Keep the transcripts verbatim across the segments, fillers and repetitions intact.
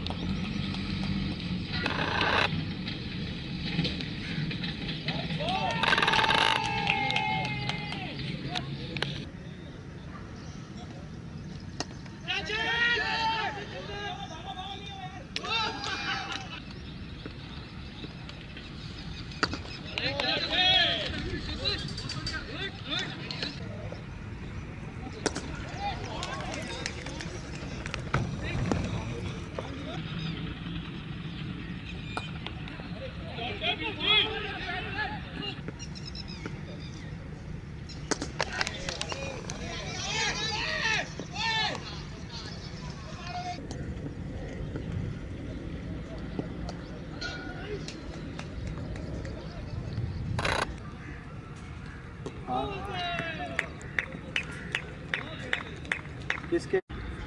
किसके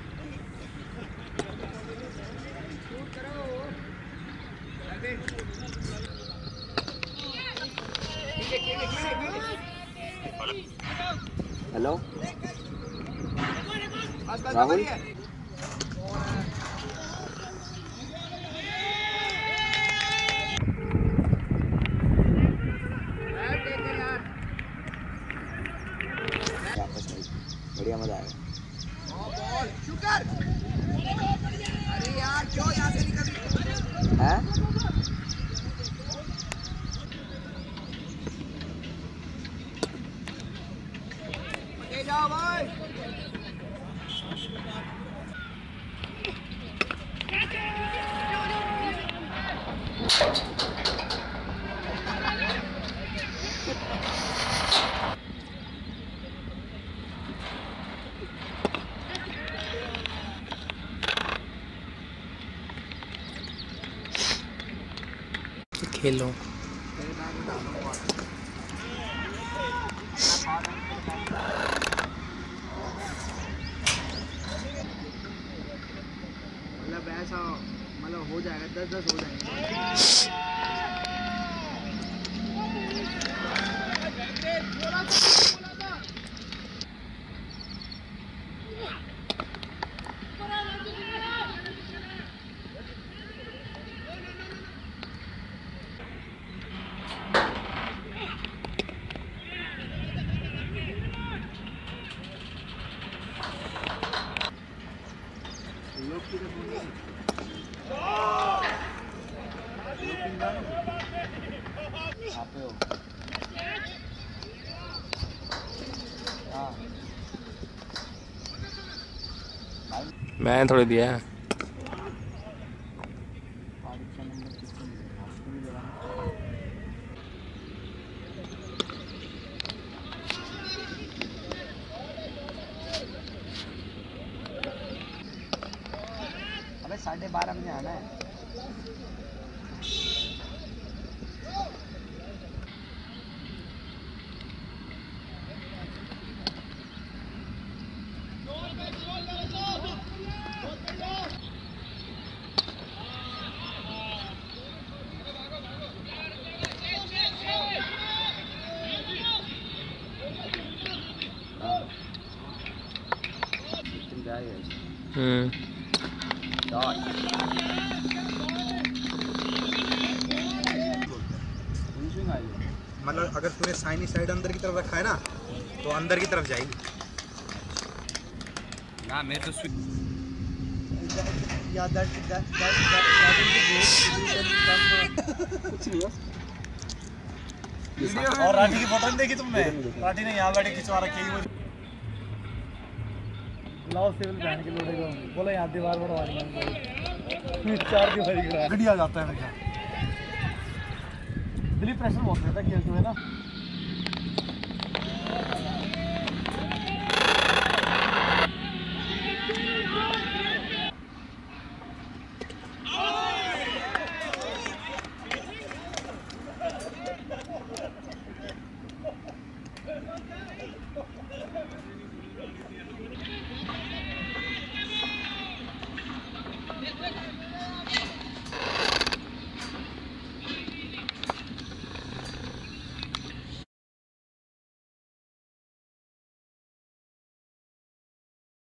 हेलो राहुल बढ़िया मजा आएगा। अरे यार क्यों यहाँ से निकल हैं? जाओ भाई। खेलो मतलब ऐसा मतलब हो जाएगा, दस दस हो जाएंगे। मैंने थोड़ी दिया है। अबे साढ़े बारह बजे आना है। हम्म मतलब अगर तूने साइनी साइड अंदर की तरफ रखा है ना तो अंदर की तरफ जाएगी ना। मैं तो Yeah, that that that that कुछ नहीं है। और राठी की फोटो देखी तुमने? राठी ने यहाँ बैठे खिंचवा रखी है। लाओ सिविल बैंड के लोड़े को बोला यहाँ दीवार बनवानी है चार दीवारी करा गड्डी आ जाता है मेरे दिल्ली प्रेशर बहुत रहता है खेलते हुए ना।